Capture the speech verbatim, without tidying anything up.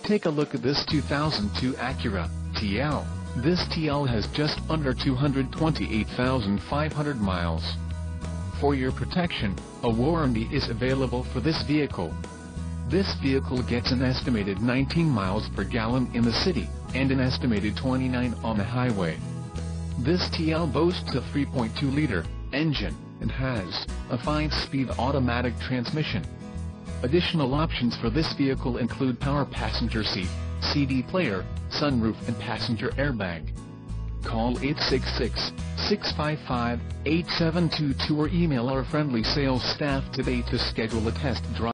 Take a look at this two thousand two Acura T L. This T L has just under two hundred twenty-eight thousand five hundred miles. For your protection, a warranty is available for this vehicle. This vehicle gets an estimated nineteen miles per gallon in the city, and an estimated twenty-nine on the highway. This T L boasts a three point two liter engine, and has a five-speed automatic transmission. Additional options for this vehicle include power passenger seat, C D player, sunroof and passenger airbag. Call eight six six, six five five, eight seven two two or email our friendly sales staff today to schedule a test drive.